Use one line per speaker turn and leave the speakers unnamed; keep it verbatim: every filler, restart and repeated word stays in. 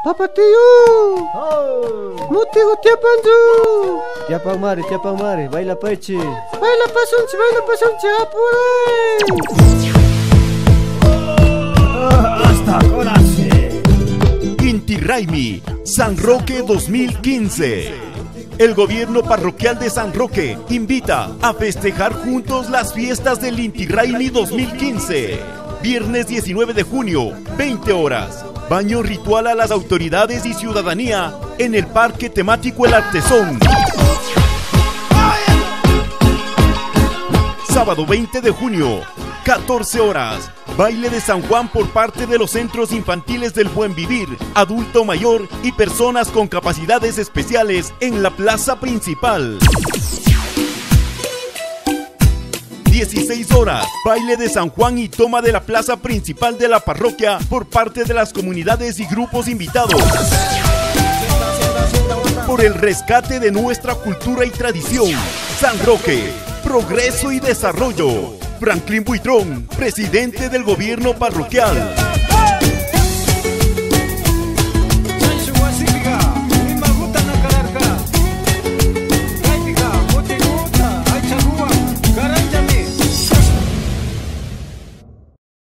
Papatío,
Oh.
motigo tiapanzu.
Tiapang mari, tiapang mari, baila pechi.
Baila pasunchi, baila pasunchi, apure.
Hasta ahora sí. Inti Raymi, San Roque dos mil quince. El gobierno parroquial de San Roque invita a festejar juntos las fiestas del Inti Raymi dos mil quince. Viernes diecinueve de junio, veinte horas. Baño ritual a las autoridades y ciudadanía en el Parque Temático El Artesón. Sábado veinte de junio, catorce horas. Baile de San Juan por parte de los centros infantiles del Buen Vivir, adulto mayor y personas con capacidades especiales en la plaza principal. dieciséis horas, baile de San Juan y toma de la plaza principal de la parroquia por parte de las comunidades y grupos invitados. Por el rescate de nuestra cultura y tradición. San Roque, progreso y desarrollo. Franklin Buitrón, presidente del gobierno parroquial.